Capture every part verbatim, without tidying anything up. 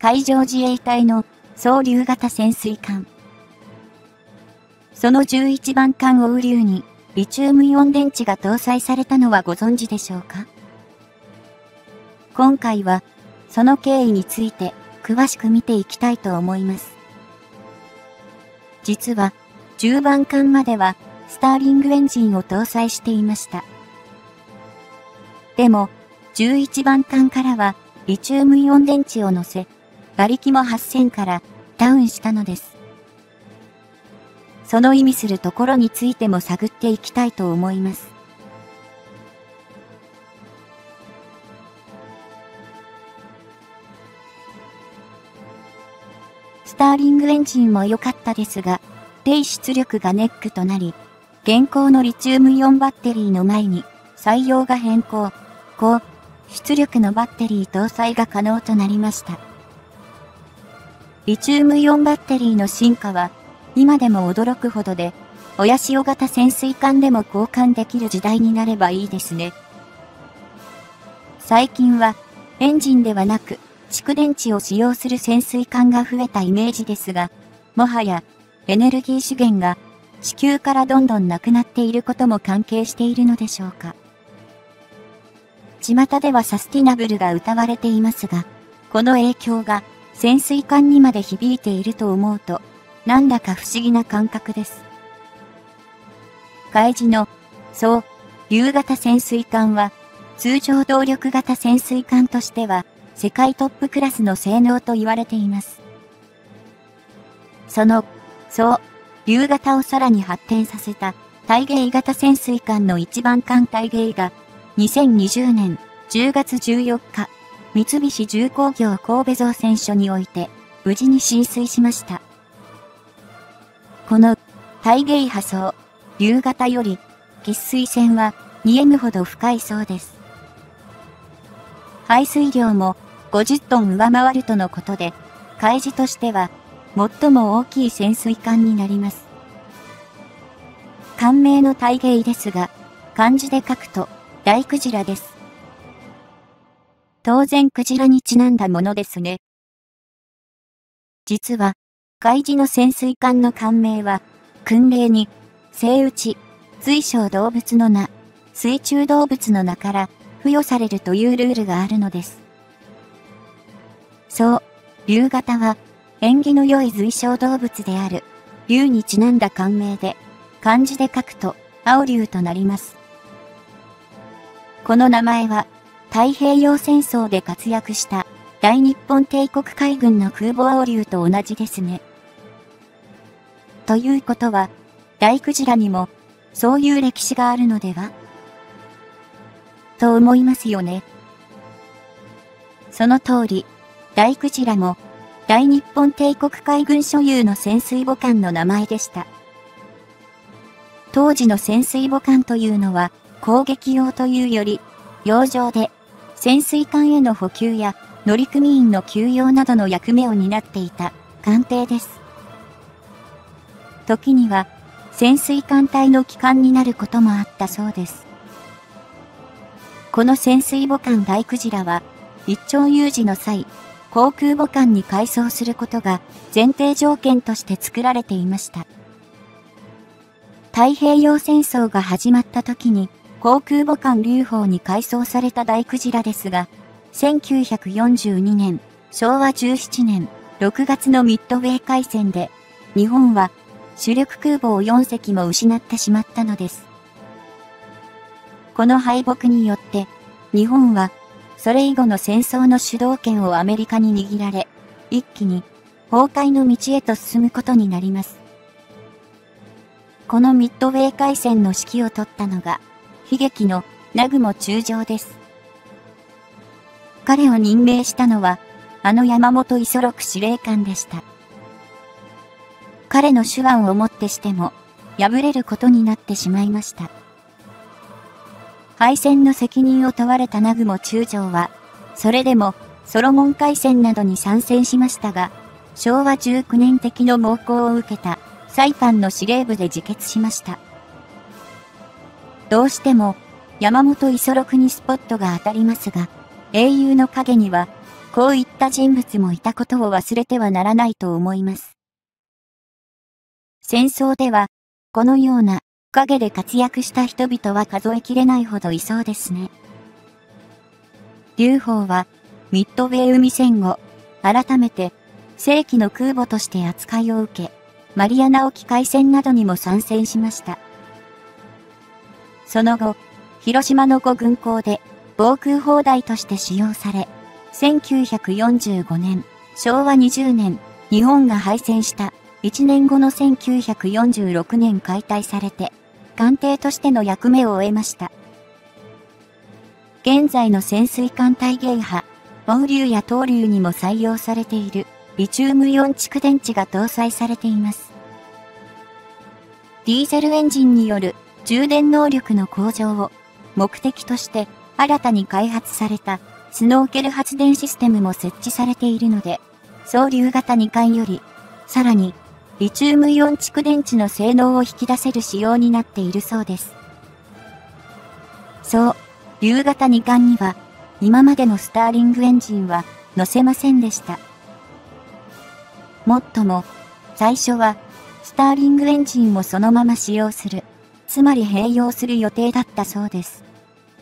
海上自衛隊の総竜型潜水艦。そのじゅういちばん艦オウリュウにリチウムイオン電池が搭載されたのはご存知でしょうか？今回はその経緯について詳しく見ていきたいと思います。実はじゅうばん艦まではスターリングエンジンを搭載していました。でもじゅういちばん艦からはリチウムイオン電池を乗せ、馬力もはっせんからダウンしたのです。その意味するところについても探っていきたいと思います。スターリングエンジンも良かったですが、低出力がネックとなり、現行のリチウムイオンバッテリーの前に採用が変更、高出力のバッテリー搭載が可能となりました。リチウムイオンバッテリーの進化は今でも驚くほどで、親潮型潜水艦でも交換できる時代になればいいですね。最近はエンジンではなく蓄電池を使用する潜水艦が増えたイメージですが、もはやエネルギー資源が地球からどんどんなくなっていることも関係しているのでしょうか。巷ではサスティナブルが謳われていますが、この影響が潜水艦にまで響いていると思うと、なんだか不思議な感覚です。海自の総竜型潜水艦は、通常動力型潜水艦としては、世界トップクラスの性能と言われています。その総竜型をさらに発展させた対鯨型潜水艦のいちばん艦対鯨が、にせんにじゅうねんじゅうがつじゅうよっか、三菱重工業神戸造船所において、無事に進水しました。この対鯨波総竜型より、喫水線は にエム ほど深いそうです。排水量もごじゅっトン上回るとのことで、海自としては最も大きい潜水艦になります。艦名の対鯨ですが、漢字で書くと大クジラです。当然クジラにちなんだものですね。実は、海自の潜水艦の艦名は、訓令に、セイウチ、水晶動物の名、水中動物の名から付与されるというルールがあるのです。そう、竜型は、縁起の良い水晶動物である、竜にちなんだ艦名で、漢字で書くと、青竜となります。この名前は、太平洋戦争で活躍した大日本帝国海軍の空母青竜と同じですね。ということは、大クジラにもそういう歴史があるのでは？と思いますよね。その通り、大クジラも大日本帝国海軍所有の潜水母艦の名前でした。当時の潜水母艦というのは攻撃用というより、洋上で潜水艦への補給や乗組員の給養などの役目を担っていた艦艇です。時には潜水艦隊の旗艦になることもあったそうです。この潜水母艦大クジラは一朝有事の際、航空母艦に改装することが前提条件として作られていました。太平洋戦争が始まった時に航空母艦龍鳳に改装された大クジラですが、せんきゅうひゃくよんじゅうにねん、しょうわじゅうななねんろくがつのミッドウェー海戦で、日本は主力空母をよんせきも失ってしまったのです。この敗北によって、日本はそれ以後の戦争の主導権をアメリカに握られ、一気に崩壊の道へと進むことになります。このミッドウェー海戦の指揮を執ったのが、悲劇の南雲中将です。彼を任命したのは、あの山本五十六司令官でした。彼の手腕をもってしても、敗れることになってしまいました。敗戦の責任を問われた南雲中将は、それでもソロモン海戦などに参戦しましたが、しょうわじゅうきゅうねん敵の猛攻を受けたサイパンの司令部で自決しました。どうしても山本五十六にスポットが当たりますが、英雄の陰にはこういった人物もいたことを忘れてはならないと思います。戦争では、このような陰で活躍した人々は数えきれないほどいそうですね。劉邦は、ミッドウェー海戦後、改めて、正規の空母として扱いを受け、マリアナ沖海戦などにも参戦しました。その後、広島の五軍港で防空砲台として使用され、せんきゅうひゃくよんじゅうごねん、しょうわにじゅうねん、日本が敗戦したいちねんごのせんきゅうひゃくよんじゅうろくねん解体されて、艦艇としての役目を終えました。現在の潜水艦大鯨波、黄龍や東龍にも採用されているリチウムイオン蓄電池が搭載されています。ディーゼルエンジンによる充電能力の向上を目的として新たに開発されたスノーケル発電システムも設置されているので、双龍型にかんより、さらにリチウムイオン蓄電池の性能を引き出せる仕様になっているそうです。そう、龍型にかんには今までのスターリングエンジンは載せませんでした。もっとも、最初はスターリングエンジンをそのまま使用する、つまり併用する予定だったそうです。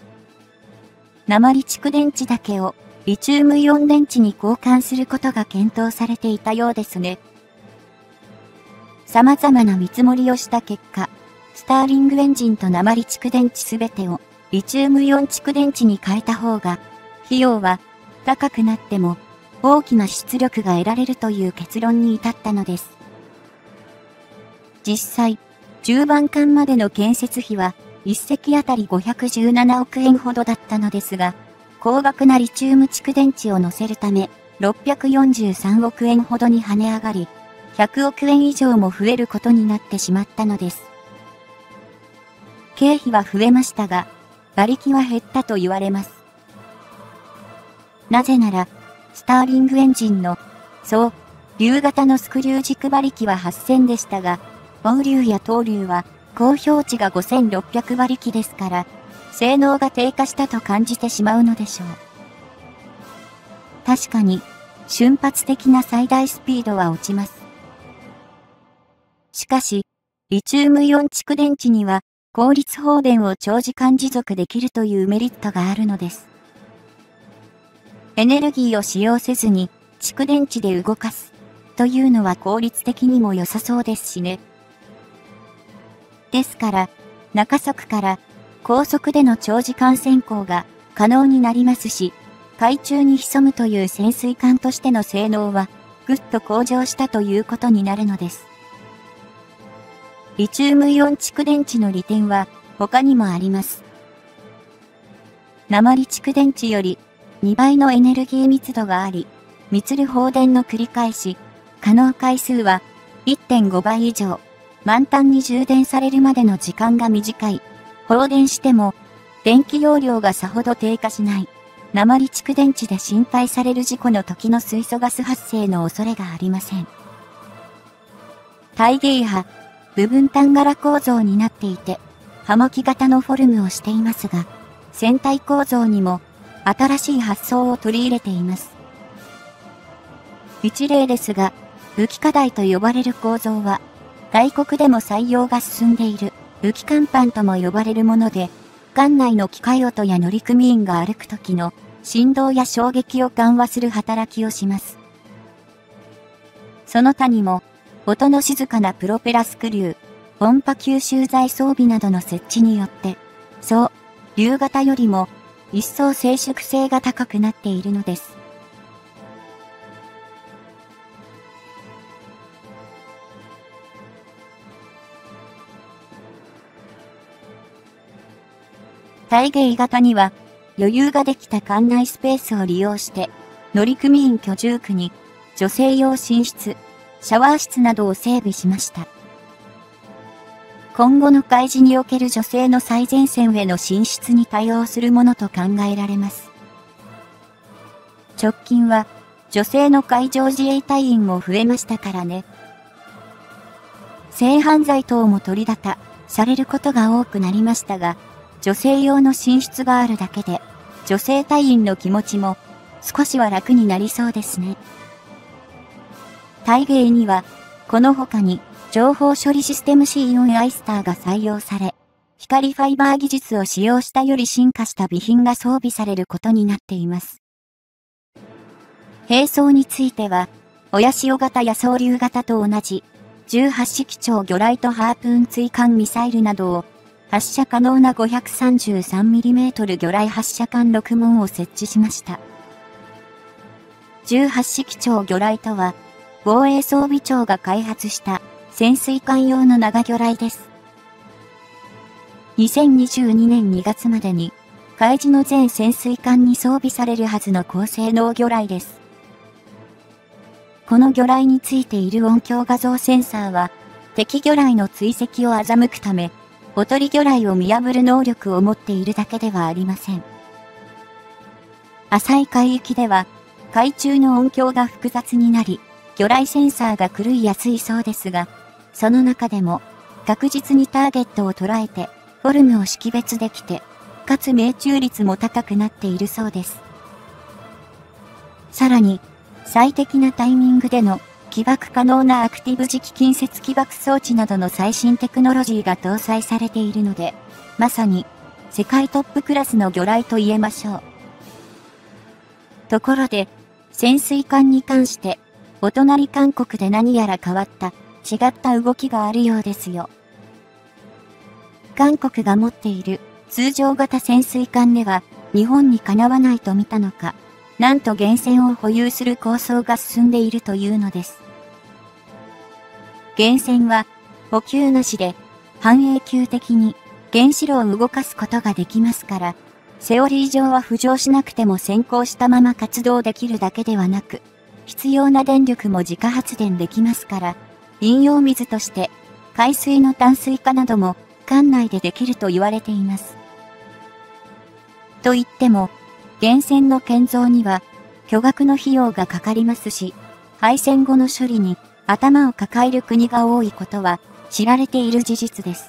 鉛蓄電池だけをリチウムイオン電池に交換することが検討されていたようですね。様々な見積もりをした結果、スターリングエンジンと鉛蓄電池すべてをリチウムイオン蓄電池に変えた方が、費用は高くなっても大きな出力が得られるという結論に至ったのです。実際、じゅうばん艦までの建設費はいっせきあたりごひゃくじゅうななおくえんほどだったのですが、高額なリチウム蓄電池を乗せるため、ろっぴゃくよんじゅうさんおくえんほどに跳ね上がり、ひゃくおくえん以上も増えることになってしまったのです。経費は増えましたが、馬力は減ったと言われます。なぜなら、スターリングエンジンの、そう、龍型のスクリュー軸馬力ははっせんでしたが、黄龍や東龍は高標値がごせんろっぴゃく馬力ですから、性能が低下したと感じてしまうのでしょう。確かに、瞬発的な最大スピードは落ちます。しかし、リチウムイオン蓄電池には、効率放電を長時間持続できるというメリットがあるのです。エネルギーを使用せずに、蓄電池で動かす、というのは効率的にも良さそうですしね。ですから、中速から高速での長時間潜航が可能になりますし、海中に潜むという潜水艦としての性能はぐっと向上したということになるのです。リチウムイオン蓄電池の利点は他にもあります。鉛蓄電池よりにばいのエネルギー密度があり、満る放電の繰り返し、可能回数は いってんごばい以上。満タンに充電されるまでの時間が短い。放電しても、電気容量がさほど低下しない。鉛蓄電池で心配される事故の時の水素ガス発生の恐れがありません。大鯨波、部分単柄構造になっていて、葉巻型のフォルムをしていますが、船体構造にも新しい発想を取り入れています。一例ですが、浮き課題と呼ばれる構造は、外国でも採用が進んでいる浮き甲板とも呼ばれるもので、艦内の機械音や乗組員が歩く時の振動や衝撃を緩和する働きをします。その他にも、音の静かなプロペラスクリュー、音波吸収材装備などの設置によって、そう、龍型よりも一層静粛性が高くなっているのです。大鯨型には余裕ができた艦内スペースを利用して乗組員居住区に女性用寝室、シャワー室などを整備しました。今後の海事における女性の最前線への進出に対応するものと考えられます。直近は女性の海上自衛隊員も増えましたからね。性犯罪等も取り沙汰されることが多くなりましたが、女性用の寝室があるだけで、女性隊員の気持ちも少しは楽になりそうですね。タイゲイには、この他に、情報処理システム シーよん アイスターが採用され、光ファイバー技術を使用したより進化した備品が装備されることになっています。兵装については、親潮型や総流型と同じ、じゅうはち式超魚雷とハープーン追艦ミサイルなどを、発射可能な ごひゃくさんじゅうさんミリメートル 魚雷発射管ろく門を設置しました。じゅうはち式超魚雷とは、防衛装備庁が開発した潜水艦用の長魚雷です。にせんにじゅうにねんにがつまでに、海自の全潜水艦に装備されるはずの高性能魚雷です。この魚雷についている音響画像センサーは、敵魚雷の追跡を欺くため、おとり魚雷を見破る能力を持っているだけではありません。浅い海域では、海中の音響が複雑になり、魚雷センサーが狂いやすいそうですが、その中でも、確実にターゲットを捉えて、フォルムを識別できて、かつ命中率も高くなっているそうです。さらに、最適なタイミングでの起爆可能なアクティブ磁気近接起爆装置などの最新テクノロジーが搭載されているので、まさに世界トップクラスの魚雷と言えましょう。ところで、潜水艦に関して、お隣韓国で何やら変わった、違った動きがあるようですよ。韓国が持っている通常型潜水艦では、日本にかなわないと見たのか、なんと原潜を保有する構想が進んでいるというのです。原潜は補給なしで半永久的に原子炉を動かすことができますから、セオリー上は浮上しなくても先行したまま活動できるだけではなく、必要な電力も自家発電できますから、飲用水として海水の淡水化なども艦内でできると言われています。と言っても、原潜の建造には巨額の費用がかかりますし、敗戦後の処理に頭を抱える国が多いことは知られている事実です。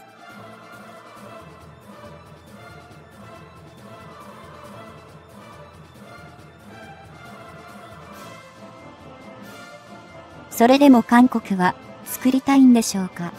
それでも韓国は作りたいんでしょうか。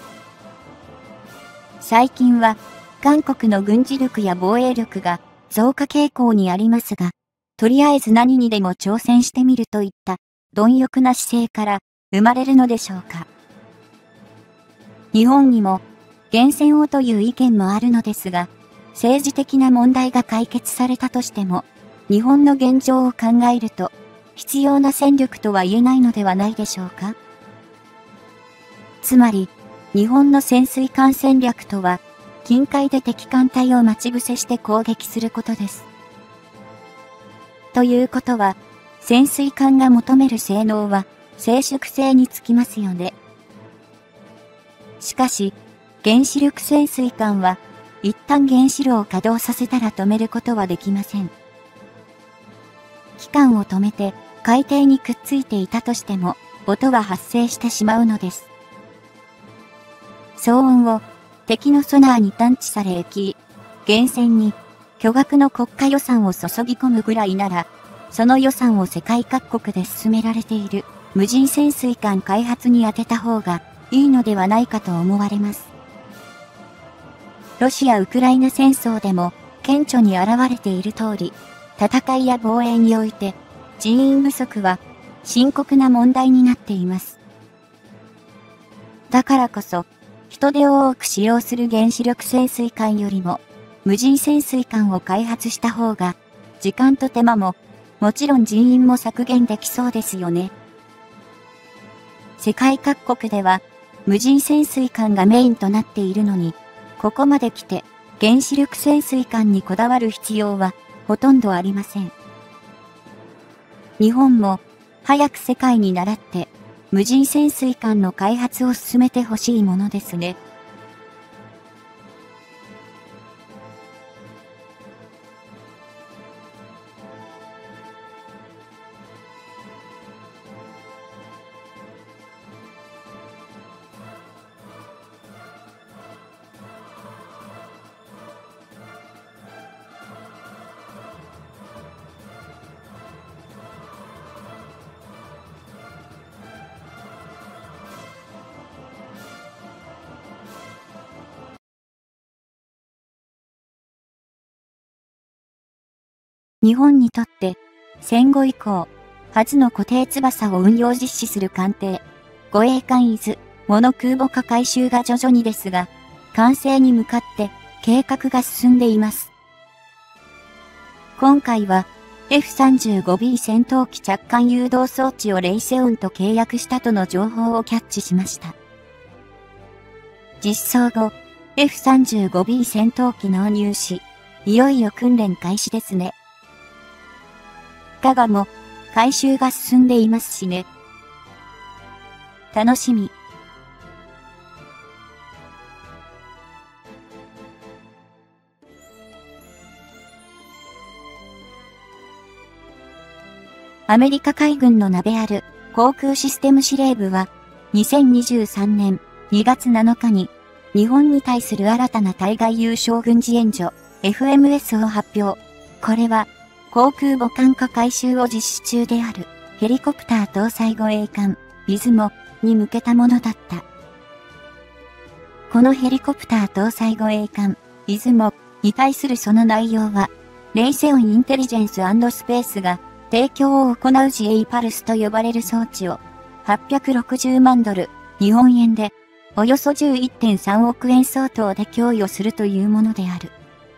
最近は韓国の軍事力や防衛力が増加傾向にありますが、とりあえず何にでも挑戦してみるといった貪欲な姿勢から生まれるのでしょうか。日本にも原潜をという意見もあるのですが、政治的な問題が解決されたとしても、日本の現状を考えると必要な戦力とは言えないのではないでしょうか。つまり、日本の潜水艦戦略とは、近海で敵艦隊を待ち伏せして攻撃することです。ということは、潜水艦が求める性能は、静粛性につきますよね。しかし、原子力潜水艦は、一旦原子炉を稼働させたら止めることはできません。機関を止めて、海底にくっついていたとしても、音は発生してしまうのです。騒音を敵のソナーに探知され駅、原潜に巨額の国家予算を注ぎ込むぐらいなら、その予算を世界各国で進められている無人潜水艦開発に充てた方がいいのではないかと思われます。ロシア・ウクライナ戦争でも顕著に現れている通り、戦いや防衛において人員不足は深刻な問題になっています。だからこそ、人手を多く使用する原子力潜水艦よりも、無人潜水艦を開発した方が、時間と手間も、もちろん人員も削減できそうですよね。世界各国では、無人潜水艦がメインとなっているのに、ここまで来て、原子力潜水艦にこだわる必要は、ほとんどありません。日本も、早く世界に倣って、無人潜水艦の開発を進めてほしいものですね。 日本にとって戦後以降、初の固定翼を運用実施する艦艇、護衛艦伊豆、モノ空母化改修が徐々にですが、完成に向かって計画が進んでいます。今回は エフさんじゅうごビー 戦闘機着艦誘導装置をレイセオンと契約したとの情報をキャッチしました。実装後、エフさんじゅうごビー 戦闘機納入し、いよいよ訓練開始ですね。加賀も改修が進んでいますしね。楽しみ。アメリカ海軍の名である航空システム司令部はにせんにじゅうさんねんにがつなのかに日本に対する新たな対外有償軍事援助 エフエムエス を発表。これは航空母艦化改修を実施中であるヘリコプター搭載護衛艦出雲に向けたものだった。このヘリコプター搭載護衛艦出雲に対するその内容はレイセオンインテリジェンス&スペースが提供を行う ジェイ パルスと呼ばれる装置をはっぴゃくろくじゅうまんドル、日本円でおよそ じゅういってんさんおくえん相当で供与するというものである。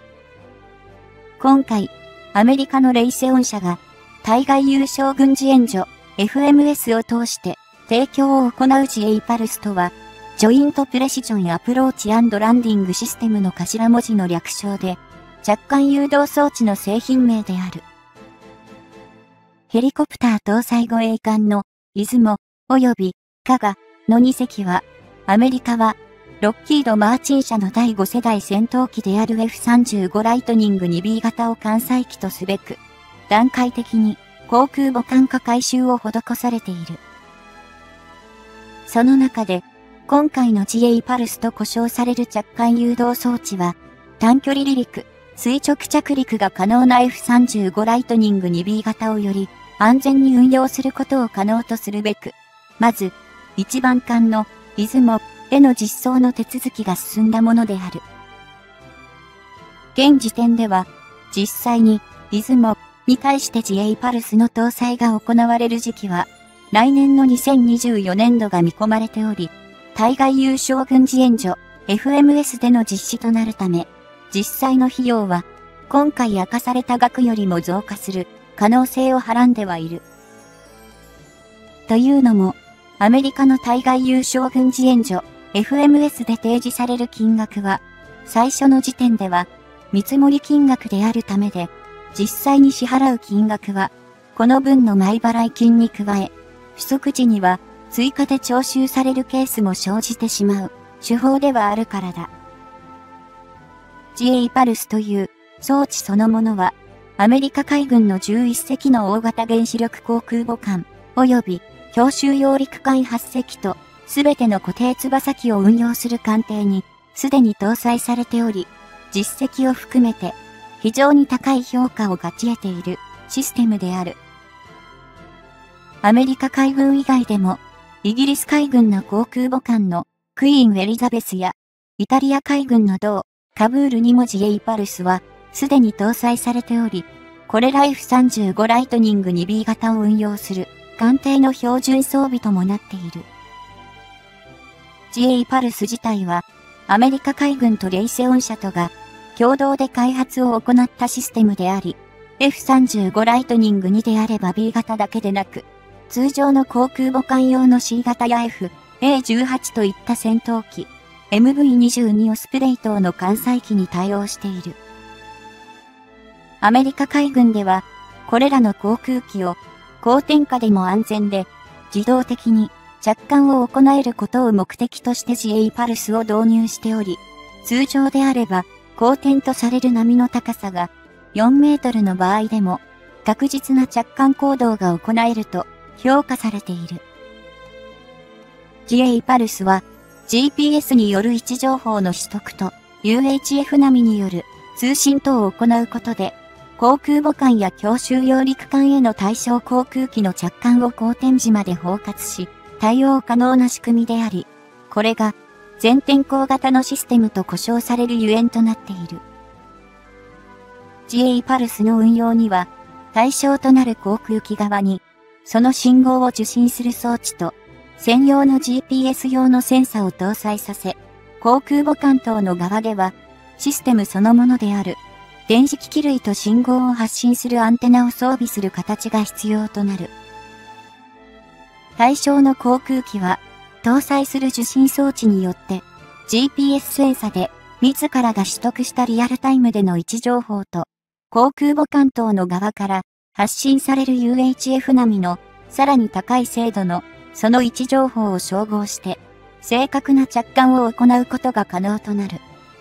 今回、アメリカのレイセオン社が対外有償軍事援助 エフエムエス を通して提供を行う ジェイ パルスとは、ジョイントプレシジョンアプローチ&ランディングシステムの頭文字の略称で、着艦誘導装置の製品名である。ヘリコプター搭載護衛艦の出雲及び加賀のにせきは、アメリカはロッキード・マーチン社のだいごせだい戦闘機である エフさんじゅうご ライトニング にビー 型を艦載機とすべく、段階的に航空母艦化改修を施されている。その中で、今回の ジェイ パルスと呼称される着艦誘導装置は、短距離離陸、垂直着陸が可能な エフさんじゅうご ライトニング にビー 型をより安全に運用することを可能とするべく、まず、一番艦の出雲への実装の手続きが進んだものである。現時点では、実際に出雲に対して ジェイ パルスの搭載が行われる時期は、来年のにせんにじゅうよねんどが見込まれており、対外有償軍事援助 エフエムエス での実施となるため、実際の費用は今回明かされた額よりも増加する可能性をはらんではいる。というのも、アメリカの対外有償軍事援助 エフエムエス で提示される金額は、最初の時点では見積もり金額であるためで、実際に支払う金額は、この分の前払い金に加え、不足時には追加で徴収されるケースも生じてしまう手法ではあるからだ。ジェイ パルスという装置そのものは、アメリカ海軍のじゅういっせきの大型原子力航空母艦、及び強襲揚陸艦はっせきと、すべての固定翼機を運用する艦艇に、すでに搭載されており、実績を含めて、非常に高い評価を勝ち得ているシステムである。アメリカ海軍以外でも、イギリス海軍の航空母艦のクイーン・エリザベスや、イタリア海軍の同カブールにも ジェイ パルスは、すでに搭載されており、これら エフさんじゅうご ライトニング にビー 型を運用する艦艇の標準装備ともなっている。ジェイ パルス自体は、アメリカ海軍とレイセオン社とが共同で開発を行ったシステムであり、エフさんじゅうご ライトニング にであれば ビー 型だけでなく、通常の航空母艦用の シー 型や エフエーじゅうはち といった戦闘機、エムブイにじゅうに オスプレイ等の艦載機に対応している。アメリカ海軍では、これらの航空機を高点下でも安全で自動的に着艦を行えることを目的として ジェイ パルスを導入しており、通常であれば高点とされる波の高さがよんメートルの場合でも確実な着艦行動が行えると評価されている。ジェイ パルスは ジーピーエス による位置情報の取得と ユーエイチエフ 並みによる通信等を行うことで、航空母艦や強襲揚陸艦への対象航空機の着艦を高点時まで包括し、対応可能な仕組みであり、これが全天候型のシステムと呼称されるゆえんとなっている。ジェイ パルスの運用には、 対象となる航空機側に、その信号を受信する装置と、専用の ジーピーエス 用のセンサを搭載させ、航空母艦等の側では、システムそのものである、電子機器類と信号を発信するアンテナを装備する形が必要となる。対象の航空機は、搭載する受信装置によって、ジーピーエス センサで、自らが取得したリアルタイムでの位置情報と、航空母艦等の側から発信される ユーエイチエフ 並みの、さらに高い精度の、その位置情報を照合して、正確な着艦を行うことが可能となる。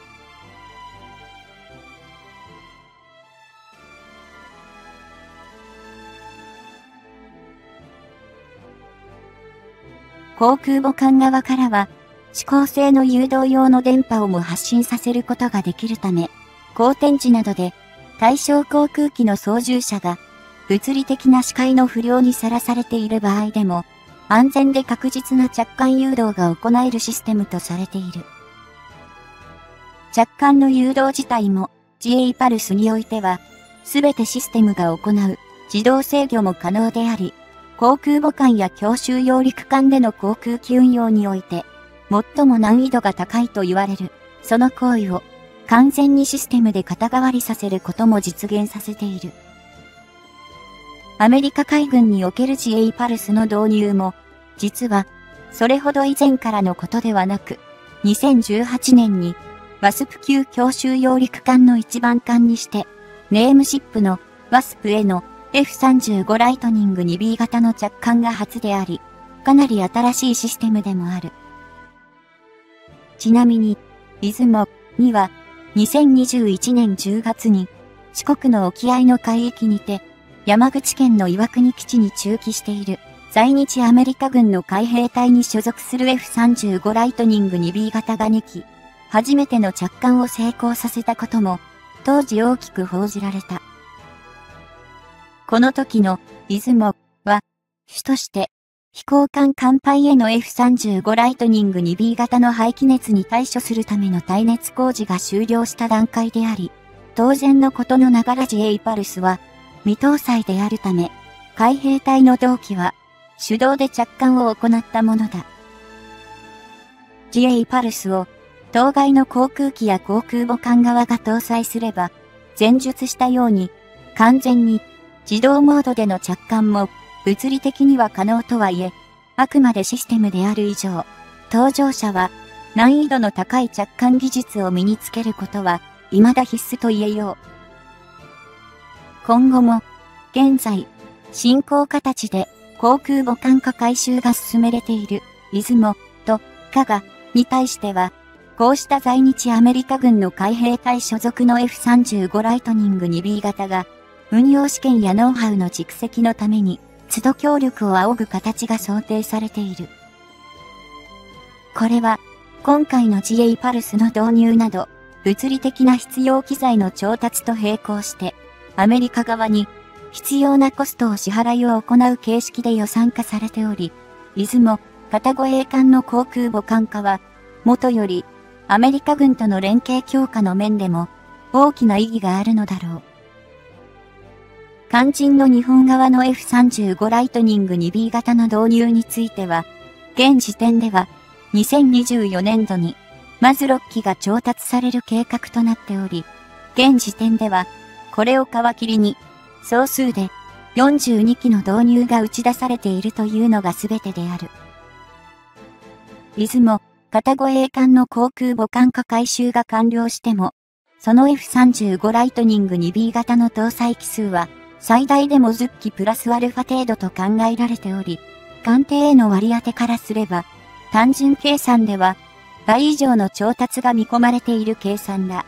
航空母艦側からは、指向性の誘導用の電波をも発信させることができるため、荒天時などで対象航空機の操縦者が物理的な視界の不良にさらされている場合でも、安全で確実な着艦誘導が行えるシステムとされている。着艦の誘導自体も ジーエー パルスにおいては、すべてシステムが行う自動制御も可能であり、航空母艦や強襲揚陸艦での航空機運用において、最も難易度が高いと言われる、その行為を完全にシステムで肩代わりさせることも実現させている。アメリカ海軍における ジーエー パルスの導入も、実は、それほど以前からのことではなく、にせんじゅうはちねんに、ワスプ級強襲揚陸艦の一番艦にして、ネームシップのワスプへの エフさんじゅうご ライトニング にビー 型の着艦が初であり、かなり新しいシステムでもある。ちなみに、出雲には、にせんにじゅういちねんじゅうがつに、四国の沖合の海域にて、山口県の岩国基地に駐機している、在日アメリカ軍の海兵隊に所属する エフさんじゅうご ライトニング にビー 型がに機、初めての着艦を成功させたことも、当時大きく報じられた。この時の、出雲は、主として、飛行艦艦隊への エフさんじゅうご ライトニング にビー 型の排気熱に対処するための耐熱工事が終了した段階であり、当然のことのながら ジーエー パルスは、未搭載であるため、海兵隊の同機は、手動で着艦を行ったものだ。ジーエー パルスを、当該の航空機や航空母艦側が搭載すれば、前述したように、完全に、自動モードでの着艦も、物理的には可能とはいえ、あくまでシステムである以上、搭乗者は、難易度の高い着艦技術を身につけることは、未だ必須と言えよう。今後も、現在、進行形で、航空母艦化改修が進められている、出雲と加賀に対しては、こうした在日アメリカ軍の海兵隊所属の エフさんじゅうご ライトニング にビー 型が、運用試験やノウハウの蓄積のために、都度協力を仰ぐ形が想定されている。これは、今回の ジーエー パルスの導入など、物理的な必要機材の調達と並行して、アメリカ側に必要なコストを支払いを行う形式で予算化されており、出雲、片護衛艦の航空母艦化は、もとより、アメリカ軍との連携強化の面でも、大きな意義があるのだろう。肝心の日本側の エフさんじゅうご ライトニング にビー 型の導入については、現時点では、にせんにじゅうよねんどに、まずろっ機が調達される計画となっており、現時点では、これを皮切りに、総数でよんじゅうに機の導入が打ち出されているというのが全てである。出雲、片護衛艦の航空母艦化改修が完了しても、その エフさんじゅうご ライトニング にビー 型の搭載機数は、最大でもじゅっ機プラスアルファ程度と考えられており、艦艇への割り当てからすれば、単純計算では、倍以上の調達が見込まれている計算だ。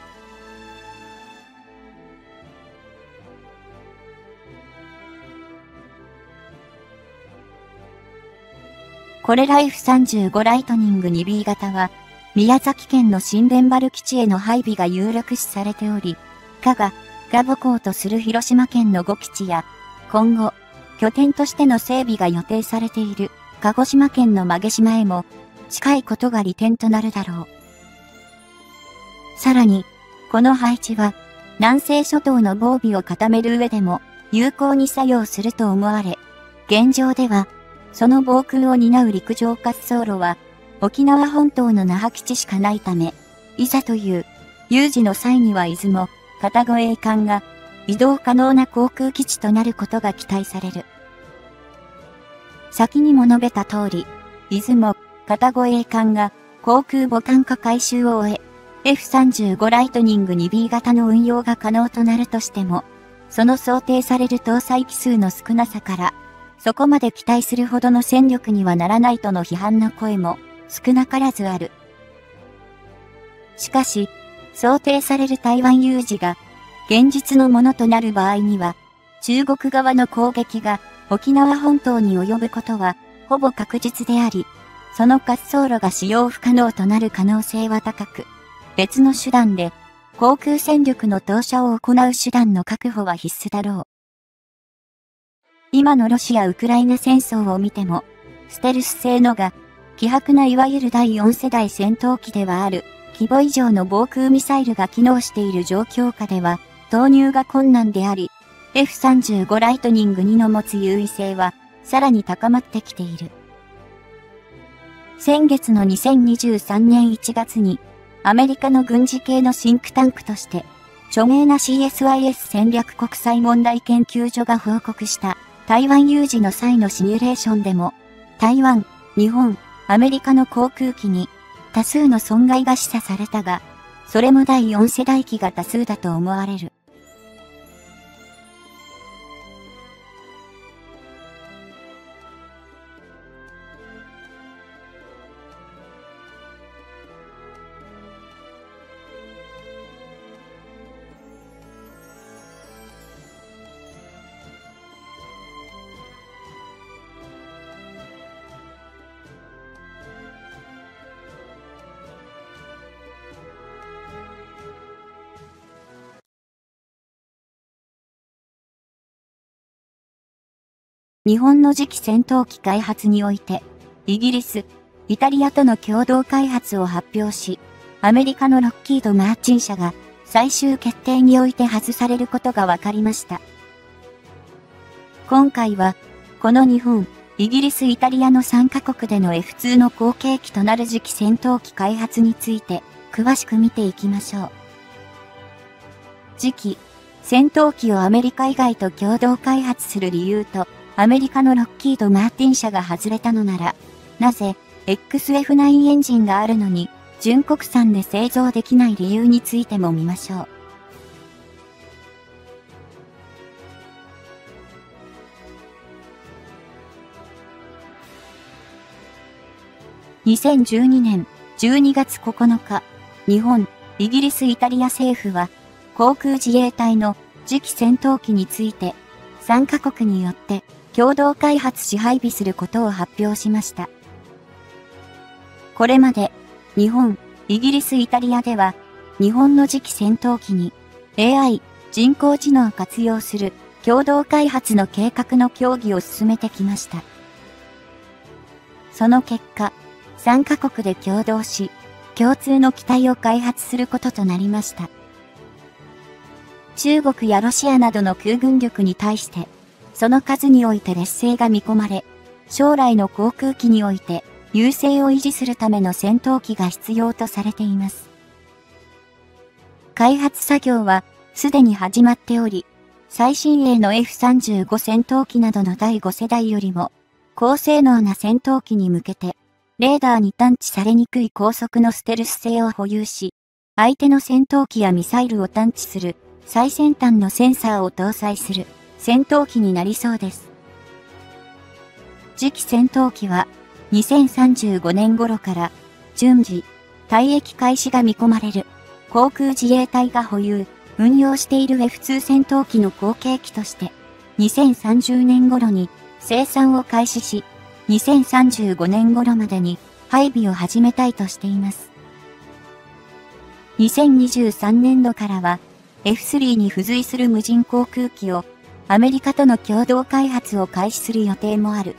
これら エフさんじゅうご ライトニング にビー 型は、宮崎県の新田原基地への配備が有力視されており、加賀、が母港とする広島県のご基地や、今後、拠点としての整備が予定されている、鹿児島県の馬毛島へも、近いことが利点となるだろう。さらに、この配置は、南西諸島の防備を固める上でも、 有効に作用すると思われ、現状では、その防空を担う陸上滑走路は、沖縄本島の那覇基地しかないため、いざという有事の際には出雲、片越衛艦が移動可能な航空基地となることが期待される。先にも述べた通り、出雲、片越衛艦が航空母艦化改修を終え、エフさんじゅうご ライトニング にビー 型の運用が可能となるとしても、その想定される搭載機数の少なさから、そこまで期待するほどの戦力にはならないとの批判の声も少なからずある。しかし、想定される台湾有事が現実のものとなる場合には、中国側の攻撃が沖縄本島に及ぶことはほぼ確実であり、その滑走路が使用不可能となる可能性は高く、別の手段で航空戦力の投射を行う手段の確保は必須だろう。今のロシア・ウクライナ戦争を見ても、ステルス性のが、希薄ないわゆるだいよん世代戦闘機ではある、規模以上の防空ミサイルが機能している状況下では、投入が困難であり、エフさんじゅうご ライトニングにの持つ優位性は、さらに高まってきている。先月のにせんにじゅうさんねんいちがつに、アメリカの軍事系のシンクタンクとして、著名な シーエスアイエス 戦略国際問題研究所が報告した台湾有事の際のシミュレーションでも、台湾、日本、アメリカの航空機に多数の損害が示唆されたが、それもだいよん世代機が多数だと思われる。日本の次期戦闘機開発において、イギリス、イタリアとの共同開発を発表し、アメリカのロッキード・マーチン社が最終決定において外されることが分かりました。今回は、この日本、イギリス・イタリアのさんカ国での エフツー の後継機となる次期戦闘機開発について、詳しく見ていきましょう。次期、戦闘機をアメリカ以外と共同開発する理由と、アメリカのロッキード・マーティン社が外れたのなら、なぜ エックスエフナイン エンジンがあるのに、純国産で製造できない理由についても見ましょう。にせんじゅうにねんじゅうにがつここのか、日本、イギリス・イタリア政府は、航空自衛隊の次期戦闘機について、さんカ国によって共同開発し配備することを発表しました。これまで、日本、イギリス・イタリアでは、日本の次期戦闘機に エーアイ、人工知能を活用する共同開発の計画の協議を進めてきました。その結果、さんカ国で共同し、共通の機体を開発することとなりました。中国やロシアなどの空軍力に対して、その数において劣勢が見込まれ、将来の航空機において優勢を維持するための戦闘機が必要とされています。開発作業はすでに始まっており、最新鋭の エフさんじゅうご 戦闘機などのだいご世代よりも、高性能な戦闘機に向けて、レーダーに探知されにくい高速のステルス性を保有し、相手の戦闘機やミサイルを探知する最先端のセンサーを搭載する戦闘機になりそうです。次期戦闘機はにせんさんじゅうごねん頃から順次退役開始が見込まれる航空自衛隊が保有、運用している エフツー 戦闘機の後継機としてにせんさんじゅうねん頃に生産を開始し、にせんさんじゅうごねん頃までに配備を始めたいとしています。にせんにじゅうさんねん度からは エフスリー に付随する無人航空機をアメリカとの共同開発を開始する予定もある。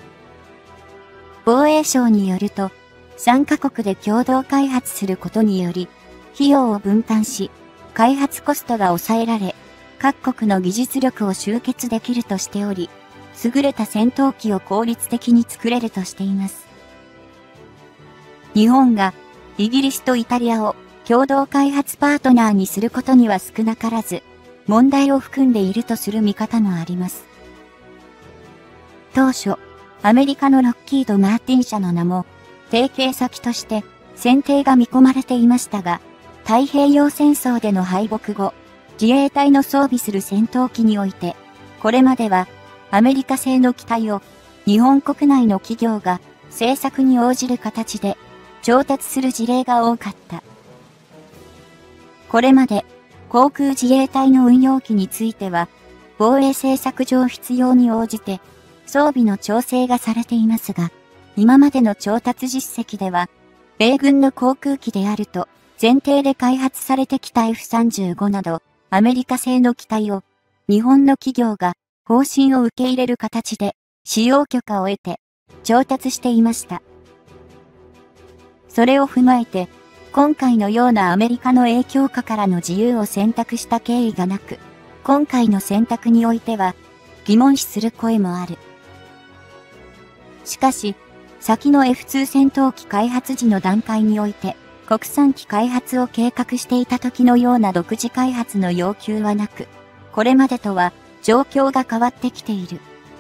防衛省によると、さんカ国で共同開発することにより、費用を分担し、開発コストが抑えられ、 各国の技術力を集結できるとしており、優れた戦闘機を効率的に作れるとしています。日本がイギリスとイタリアを共同開発パートナーにすることには少なからず問題を含んでいるとする見方もあります。当初、アメリカのロッキード・マーティン社の名も提携先として選定が見込まれていましたが、太平洋戦争での敗北後、自衛隊の装備する戦闘機において、これまではアメリカ製の機体を日本国内の企業が製作に応じる形で調達する事例が多かった。これまで航空自衛隊の運用機については防衛政策上必要に応じて装備の調整がされていますが、今までの調達実績では米軍の航空機であると前提で開発されてきた エフさんじゅうご などアメリカ製の機体を日本の企業が方針を受け入れる形で使用許可を得て調達していました。それを踏まえて今回のようなアメリカの影響下からの自由を選択した経緯がなく、今回の選択においては疑問視する声もある。しかし、先の エフツー 戦闘機開発時の段階において、国産機開発を計画していた時のような独自開発の要求はなく、これまでとは状況が変わってきている。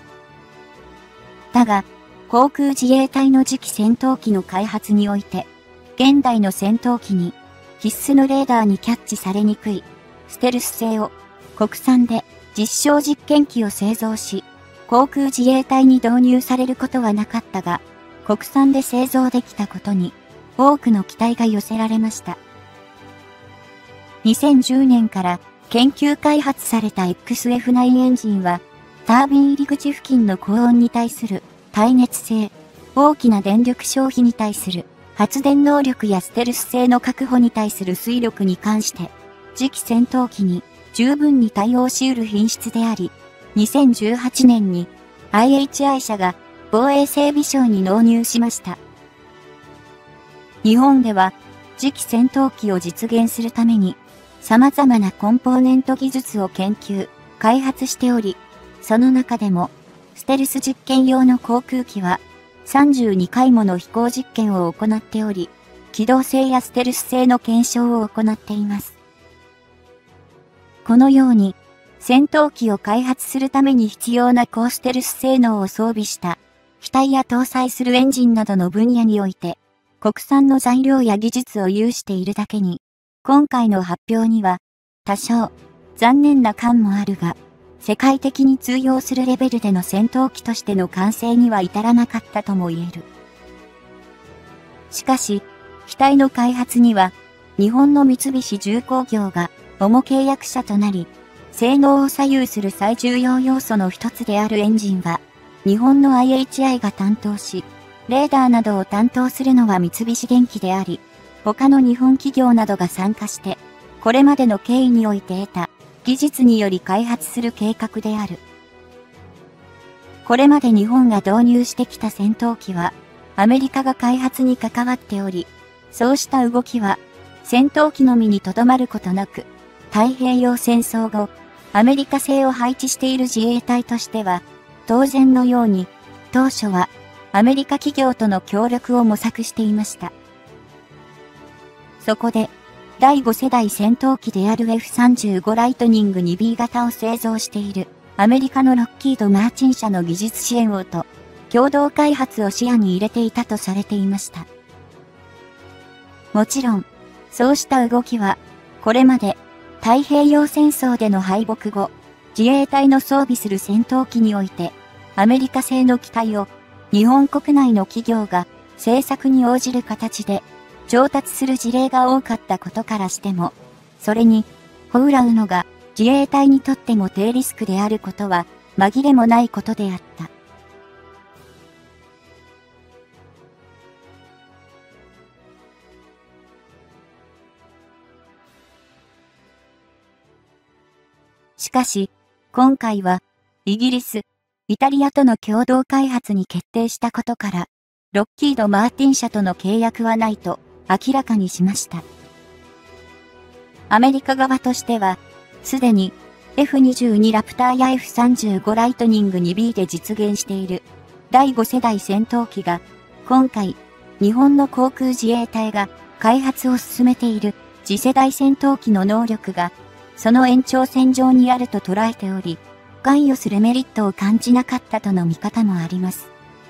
だが、航空自衛隊の次期戦闘機の開発において、現代の戦闘機に必須のレーダーにキャッチされにくいステルス性を国産で実証実験機を製造し、航空自衛隊に導入されることはなかったが、国産で製造できたことに多くの期待が寄せられました。にせんじゅうねんから研究開発された エックスエフナイン エンジンは、タービン入り口付近の高温に対する耐熱性、大きな電力消費に対する発電能力やステルス性の確保に対する推力に関して、次期戦闘機に十分に対応し得る品質であり、にせんじゅうはちねんに アイエイチアイ 社が防衛整備省に納入しました。日本では次期戦闘機を実現するために様々なコンポーネント技術を研究、開発しており、その中でもステルス実験用の航空機はさんじゅうにかいもの飛行実験を行っており、機動性やステルス性の検証を行っています。このように、戦闘機を開発するために必要な高ステルス性能を装備した機体や搭載するエンジンなどの分野において、国産の材料や技術を有しているだけに、今回の発表には多少残念な感もあるが、世界的に通用するレベルでの戦闘機としての完成には至らなかったとも言える。しかし、機体の開発には、日本の三菱重工業が主契約者となり、性能を左右する最重要要素の一つであるエンジンは、日本の アイエイチアイ が担当し、レーダーなどを担当するのは三菱電機であり、他の日本企業などが参加して、これまでの経緯において得た技術により開発する計画である。これまで日本が導入してきた戦闘機は、アメリカが開発に関わっており、そうした動きは、戦闘機のみにとどまることなく、太平洋戦争後、アメリカ製を配置している自衛隊としては、当然のように、当初は、アメリカ企業との協力を模索していました。そこで、だいご世代戦闘機である エフさんじゅうご ライトニング ツービー 型を製造しているアメリカのロッキード・マーチン社の技術支援をと共同開発を視野に入れていたとされていました。もちろん、そうした動きはこれまで太平洋戦争での敗北後、自衛隊の装備する戦闘機においてアメリカ製の機体を日本国内の企業が製作に応じる形で調達する事例が多かったことからしても、それに、ほうらうのが自衛隊にとっても低リスクであることは紛れもないことであった。しかし、今回は、イギリス、イタリアとの共同開発に決定したことから、ロッキード・マーティン社との契約はないと、明らかにしました。アメリカ側としては、すでにエフにじゅうに ラプターや エフさんじゅうご ライトニング ツービー で実現しているだいご世代戦闘機が今回日本の航空自衛隊が開発を進めている次世代戦闘機の能力がその延長線上にあると捉えており、関与するメリットを感じなかったとの見方もあります。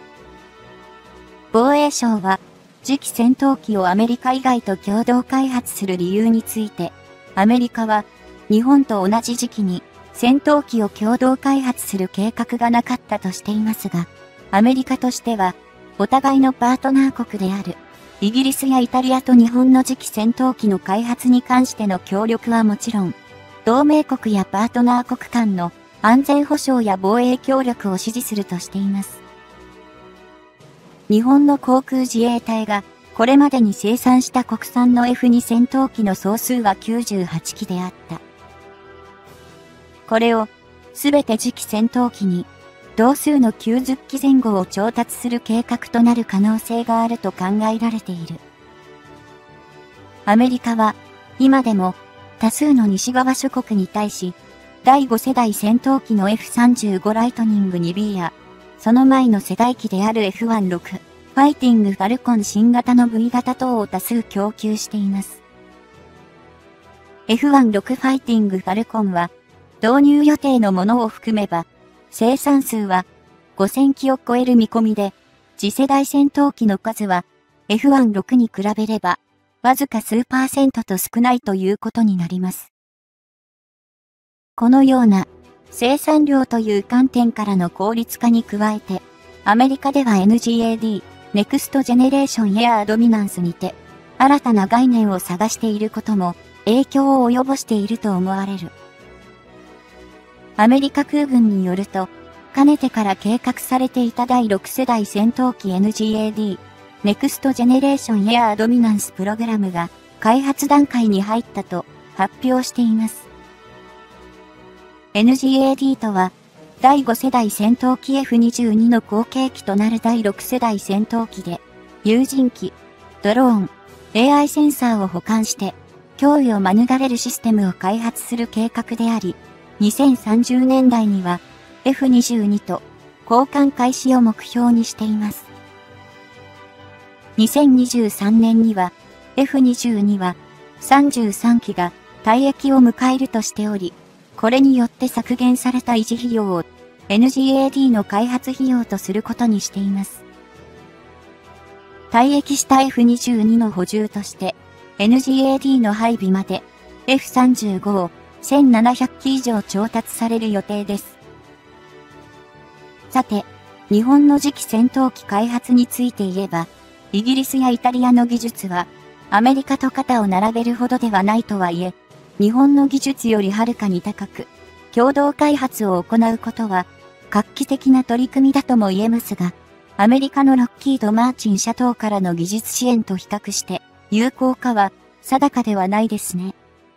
防衛省は次期戦闘機をアメリカ以外と共同開発する理由について、アメリカは日本と同じ時期に戦闘機を共同開発する計画がなかったとしていますが、アメリカとしてはお互いのパートナー国であるイギリスやイタリアと日本の次期戦闘機の開発に関しての協力はもちろん、同盟国やパートナー国間の安全保障や防衛協力を支持するとしています。日本の航空自衛隊がこれまでに生産した国産の エフツー 戦闘機の総数はきゅうじゅうはちきであった。これをすべて次期戦闘機に同数のきゅうじゅっきぜん後を調達する計画となる可能性があると考えられている。アメリカは今でも多数の西側諸国に対しだいご世代戦闘機の エフさんじゅうご ライトニング ツービー やその前の世代機である エフじゅうろく ファイティングファルコン新型の V 型等を多数供給しています。エフじゅうろく ファイティングファルコンは導入予定のものを含めば生産数はごせんきを超える見込みで、次世代戦闘機の数は エフじゅうろく に比べればわずか数パーセントと少ないということになります。このような生産量という観点からの効率化に加えて、アメリカでは エヌジーエーディー、Next Generation Air Dominance にて、新たな概念を探していることも影響を及ぼしていると思われる。アメリカ空軍によると、かねてから計画されていただいろく世代戦闘機 エヌジーエーディー、Next Generation Air Dominance プログラムが開発段階に入ったと発表しています。エヌジーエーディー とは、だいご世代戦闘機 エフにじゅうに の後継機となるだいろく世代戦闘機で、有人機、ドローン、エーアイ センサーを補完して、脅威を免れるシステムを開発する計画であり、にせんさんじゅうねんだいには エフにじゅうに と交換開始を目標にしています。にせんにじゅうさんねんには エフにじゅうに はさんじゅうさんきが退役を迎えるとしており、これによって削減された維持費用を エヌジーエーディー の開発費用とすることにしています。退役した エフにじゅうに の補充として エヌジーエーディー の配備まで エフさんじゅうご をせんななひゃっき以上調達される予定です。さて、日本の次期戦闘機開発について言えば、イギリスやイタリアの技術はアメリカと肩を並べるほどではないとはいえ、日本の技術よりはるかに高く、共同開発を行うことは画期的な取り組みだとも言えますが、アメリカのロッキード・マーチン社等からの技術支援と比較して有効かは定かではないですね。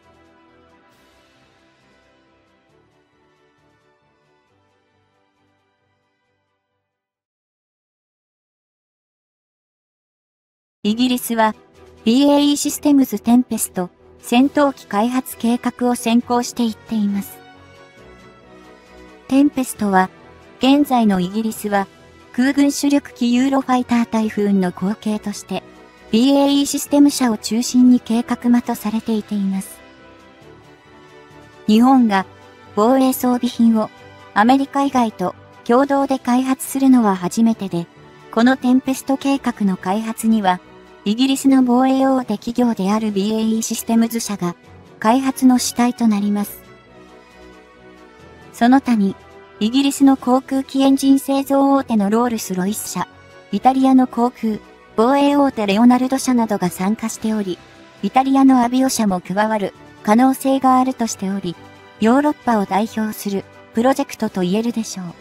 イギリスは ビーエーイー システムズ・テンペスト戦闘機開発計画を先行していっています。テンペストは現在のイギリスは空軍主力機ユーロファイタータイフーンの後継として ビーエーイー システム社を中心に計画まとされていています。日本が防衛装備品をアメリカ以外と共同で開発するのは初めてで、このテンペスト計画の開発にはイギリスの防衛大手企業である ビーエーイー システムズ社が開発の主体となります。その他に、イギリスの航空機エンジン製造大手のロールス・ロイス社、イタリアの航空、防衛大手レオナルド社などが参加しており、イタリアのアビオ社も加わる可能性があるとしており、ヨーロッパを代表するプロジェクトと言えるでしょう。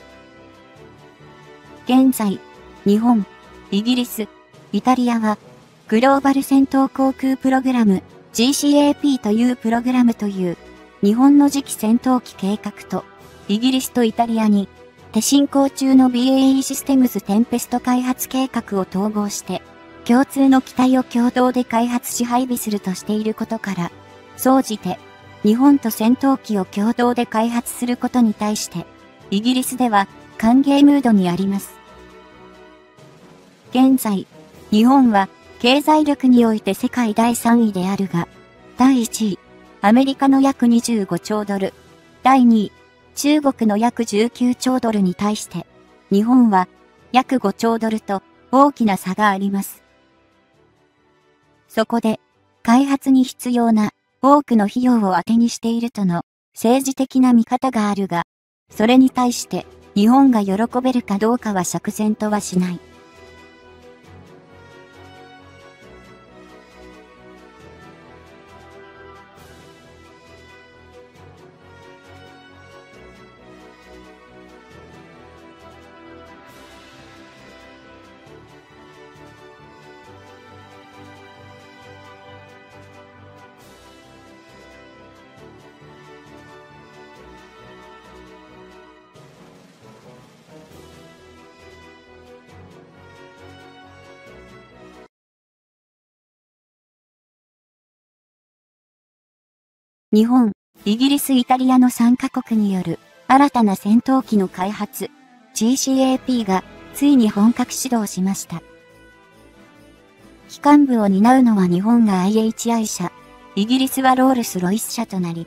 現在、日本、イギリス、イタリアは、グローバル戦闘航空プログラム ジーシーエーピー というプログラムという日本の次期戦闘機計画とイギリスとイタリアに手進行中の ビーエーイー システムズテンペスト開発計画を統合して共通の機体を共同で開発し配備するとしていることから総じて日本と戦闘機を共同で開発することに対して、イギリスでは歓迎ムードにあります。現在、日本は経済力において世界だいさんいであるが、だいいちい、アメリカの約にじゅうごちょうドル、だいにい、中国の約じゅうきゅうちょうドルに対して、日本は約ごちょうドルと大きな差があります。そこで、開発に必要な多くの費用を当てにしているとの政治的な見方があるが、それに対して日本が喜べるかどうかは釈然とはしない。日本、イギリス、イタリアのさんカ国による新たな戦闘機の開発 ジーシーエーピー がついに本格始動しました。機関部を担うのは日本が アイエイチアイ 社、イギリスはロールス・ロイス社となり、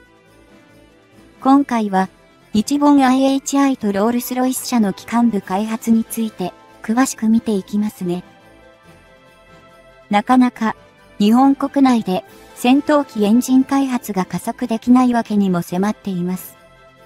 今回は日本 アイエイチアイ とロールス・ロイス社の機関部開発について詳しく見ていきますね。なかなか日本国内で戦闘機エンジン開発が加速できないわけにも迫っています。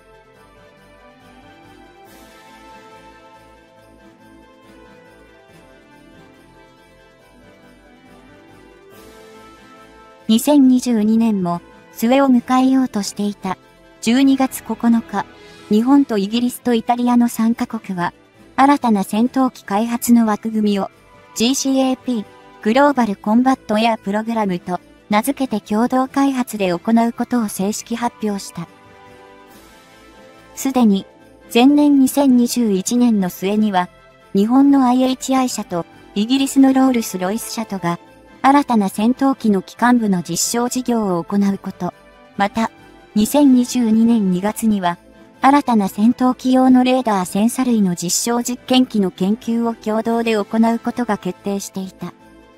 にせんにじゅうにねんも末を迎えようとしていたじゅうにがつここのか、日本とイギリスとイタリアのさんカ国は新たな戦闘機開発の枠組みを ジーシーエーピー グローバルコンバットエアプログラムと名付けて共同開発で行うことを正式発表した。すでに前年にせんにじゅういちねんの末には日本の アイエイチアイ 社とイギリスのロールス・ロイス社とが新たな戦闘機の機関部の実証事業を行うこと。また、にせんにじゅうにねんにがつには、新たな戦闘機用のレーダーセンサ類の実証実験機の研究を共同で行うことが決定していた。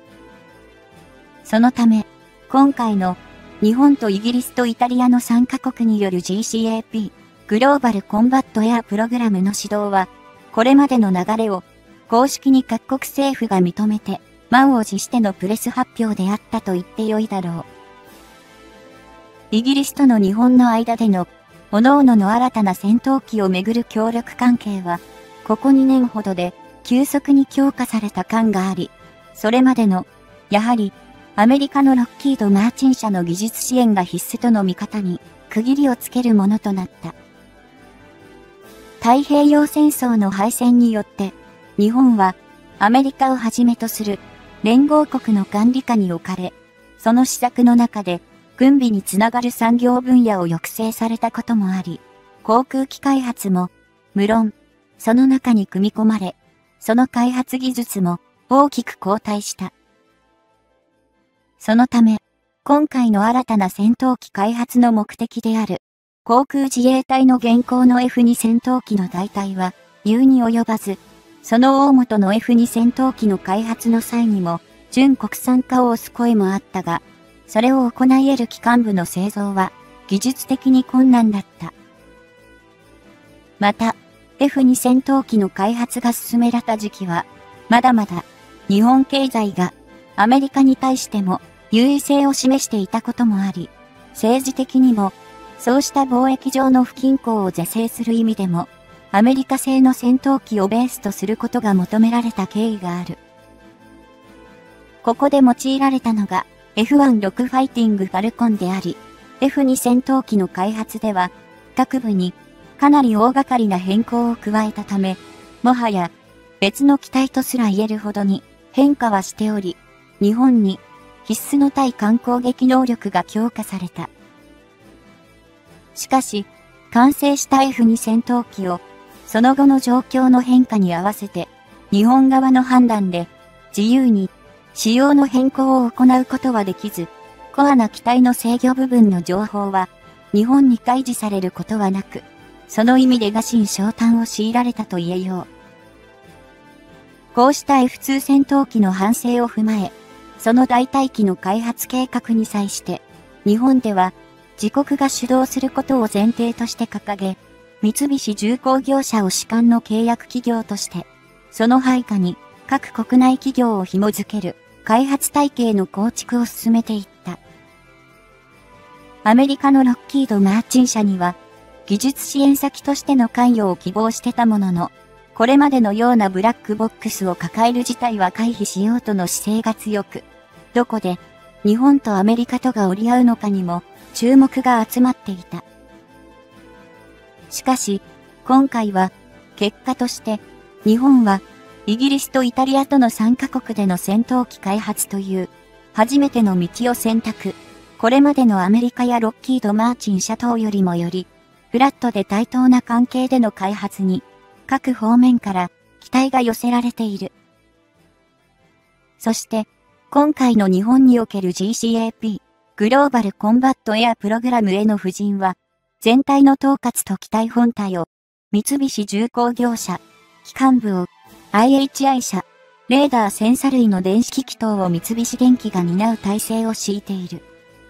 そのため、今回の日本とイギリスとイタリアのさんカ国による ジーシーエーピー グローバルコンバットエアプログラムの指導は、これまでの流れを公式に各国政府が認めて、満を持してのプレス発表であったと言ってよいだろう。イギリスとの日本の間での、各々の新たな戦闘機をめぐる協力関係は、ここにねんほどで急速に強化された感があり、それまでの、やはり、アメリカのロッキード・マーチン社の技術支援が必須との見方に区切りをつけるものとなった。太平洋戦争の敗戦によって、日本はアメリカをはじめとする連合国の管理下に置かれ、その施策の中で軍備につながる産業分野を抑制されたこともあり、航空機開発も無論その中に組み込まれ、その開発技術も大きく後退した。そのため、今回の新たな戦闘機開発の目的である、航空自衛隊の現行の エフツー 戦闘機の代替は、言うに及ばず、その大元の エフツー 戦闘機の開発の際にも、純国産化を推す声もあったが、それを行い得る機関部の製造は、技術的に困難だった。また、エフツー 戦闘機の開発が進められた時期は、まだまだ、日本経済が、アメリカに対しても優位性を示していたこともあり、政治的にも、そうした貿易上の不均衡を是正する意味でも、アメリカ製の戦闘機をベースとすることが求められた経緯がある。ここで用いられたのが エフワンろく ファイティングファルコンであり、エフツー 戦闘機の開発では、各部にかなり大掛かりな変更を加えたため、もはや別の機体とすら言えるほどに変化はしており、日本に必須の対艦攻撃能力が強化された。しかし、完成した エフツー 戦闘機をその後の状況の変化に合わせて、日本側の判断で自由に仕様の変更を行うことはできず、 コアな機体の制御部分の情報は、日本に開示されることはなく、その意味で臥薪嘗胆を強いられたと言えよう。こうした エフツー 戦闘機の反省を踏まえ、その代替機の開発計画に際して、日本では自国が主導することを前提として掲げ、三菱重工業者を主管の契約企業として、その配下に各国内企業を紐づける開発体系の構築を進めていった。アメリカのロッキード・マーチン社には、技術支援先としての関与を希望してたものの、これまでのようなブラックボックスを抱える事態は回避しようとの姿勢が強く、どこで日本とアメリカとが折り合うのかにも注目が集まっていた。しかし、今回は結果として日本はイギリスとイタリアとのさんカ国での戦闘機開発という初めての道を選択。これまでのアメリカやロッキード・マーチン社等よりもより、フラットで対等な関係での開発に、各方面から期待が寄せられている。そして、今回の日本における ジーシーエーピー、グローバルコンバットエアプログラムへの布陣は、全体の統括と機体本体を、三菱重工業社、機関部を、アイエイチアイ 社、レーダーセンサ類の電子機器等を三菱電機が担う体制を敷いている。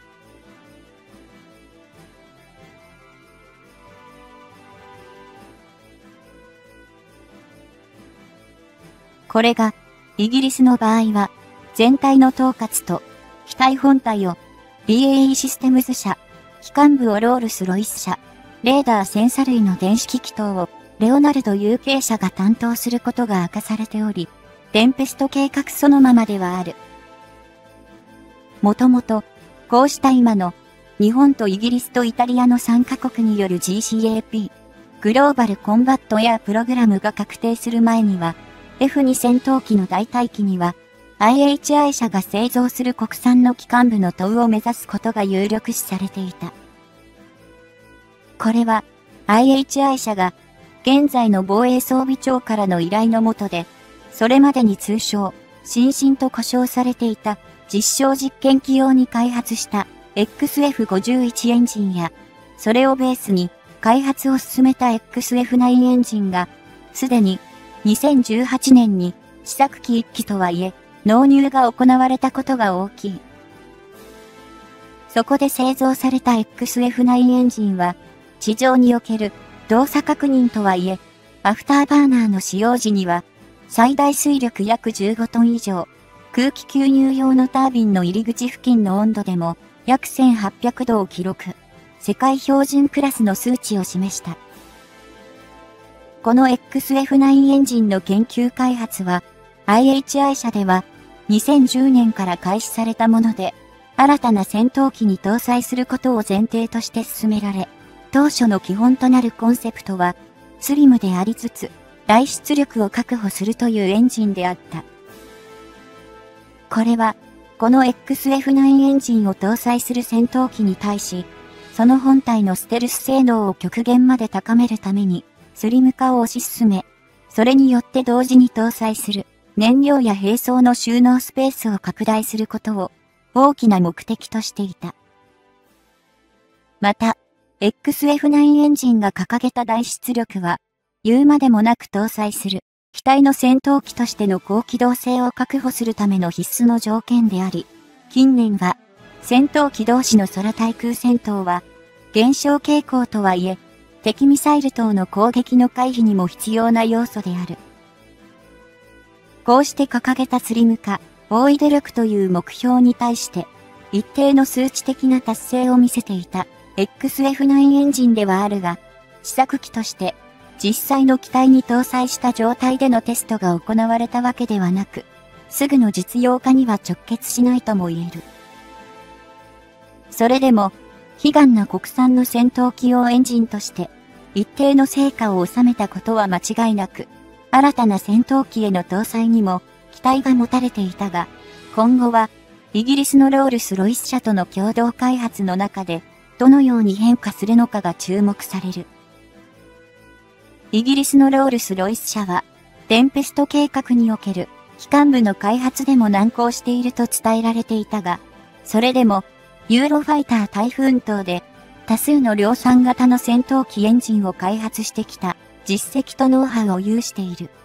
これが、イギリスの場合は、全体の統括と、機体本体を、ビーエーイー システムズ社、機関部をロールスロイス社、レーダーセンサ類の電子機器等を、レオナルド ユーケー 社が担当することが明かされており、テンペスト計画そのままではある。もともと、こうした今の、日本とイギリスとイタリアのさんカ国による ジーシーエーピー、グローバルコンバットエアプログラムが確定する前には、エフツー 戦闘機の代替機には、アイエイチアイ 社が製造する国産の機関部の投を目指すことが有力視されていた。これは、アイエイチアイ 社が、現在の防衛装備庁からの依頼の下で、それまでに通称、新進と呼称されていた、実証実験機用に開発した エックスエフごじゅういち エンジンや、それをベースに開発を進めた エックスエフナイン エンジンが、すでに、にせんじゅうはちねんに試作機いっきとはいえ、納入が行われたことが大きい。そこで製造された エックスエフナイン エンジンは、地上における動作確認とはいえ、アフターバーナーの使用時には、最大水力約じゅうごトン以上、空気吸入用のタービンの入り口付近の温度でも約せんはっぴゃくどを記録、世界標準クラスの数値を示した。この エックスエフナイン エンジンの研究開発は、アイエイチアイ 社ではにせんじゅうねんから開始されたもので、新たな戦闘機に搭載することを前提として進められ、当初の基本となるコンセプトは、スリムでありつつ、大出力を確保するというエンジンであった。これは、この エックスエフナイン エンジンを搭載する戦闘機に対し、その本体のステルス性能を極限まで高めるために、スリム化を推し進め、それによって同時に搭載する燃料や兵装の収納スペースを拡大することを大きな目的としていた。また、エックスエフナイン エンジンが掲げた大出力は、言うまでもなく搭載する機体の戦闘機としての高機動性を確保するための必須の条件であり、近年は戦闘機同士の空対空戦闘は減少傾向とはいえ、敵ミサイル等の攻撃の回避にも必要な要素である。こうして掲げたスリム化、大出力という目標に対して、一定の数値的な達成を見せていた エックスエフナイン エンジンではあるが、試作機として実際の機体に搭載した状態でのテストが行われたわけではなく、すぐの実用化には直結しないとも言える。それでも、悲願な国産の戦闘機用エンジンとして、一定の成果を収めたことは間違いなく、新たな戦闘機への搭載にも期待が持たれていたが、今後は、イギリスのロールス・ロイス社との共同開発の中で、どのように変化するのかが注目される。イギリスのロールス・ロイス社は、テンペスト計画における機関部の開発でも難航していると伝えられていたが、それでも、 ユーロファイタータイフーン等で多数の量産型の戦闘機エンジンを開発してきた実績とノウハウを有している。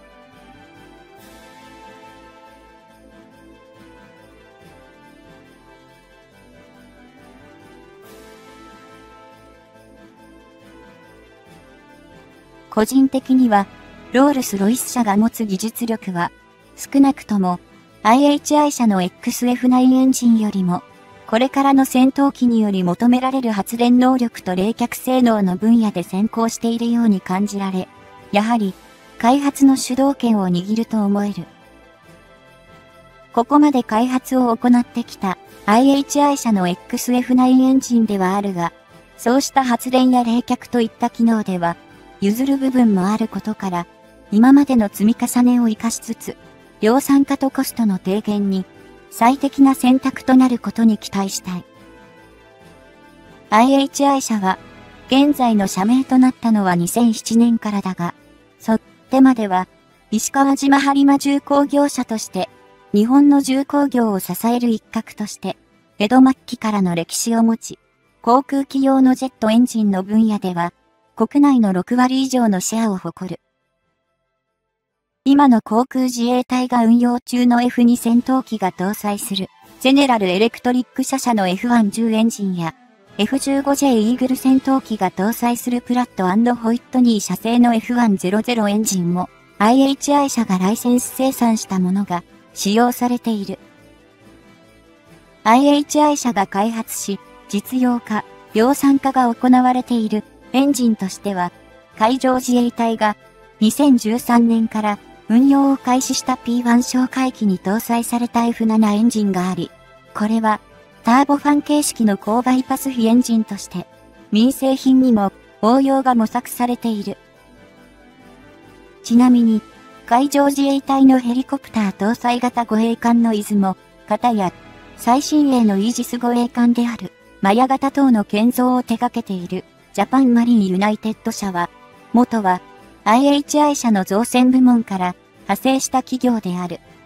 個人的には、ロールス・ロイス社が持つ技術力は、少なくとも アイエイチアイ 社の エックスエフナイン エンジンよりも、これからの戦闘機により求められる発電能力と冷却性能の分野で先行しているように感じられ、やはり、開発の主導権を握ると思える。ここまで開発を行ってきた アイエイチアイ 社の エックスエフナイン エンジンではあるが、そうした発電や冷却といった機能では、譲る部分もあることから、今までの積み重ねを活かしつつ、量産化とコストの低減に最適な選択となることに期待したい。アイエイチアイ 社は、現在の社名となったのはにせんななねんからだが、そってまでは、石川島播磨重工業社として、日本の重工業を支える一角として、江戸末期からの歴史を持ち、航空機用のジェットエンジンの分野では、国内のろくわり以上のシェアを誇る。今の航空自衛隊が運用中の エフツー 戦闘機が搭載する、ゼネラルエレクトリック社社の エフワンじゅう エンジンや、エフじゅうごジェイ イーグル戦闘機が搭載するプラット&ホイットニー社製の エフワンゼロゼロ エンジンも、アイエイチアイ 社がライセンス生産したものが使用されている。アイエイチアイ 社が開発し、実用化、量産化が行われているエンジンとしては、海上自衛隊がにせんじゅうさんねんから運用を開始した ピーワン 哨戒機に搭載された エフセブン エンジンがあり、これはターボファン形式の高バイパス比エンジンとして、民生品にも応用が模索されている。ちなみに、海上自衛隊のヘリコプター搭載型護衛艦の出雲、型や、最新鋭のイージス護衛艦である、マヤ型等の建造を手掛けている、ジャパンマリンユナイテッド社は、元は アイエイチアイ 社の造船部門から派生した企業である。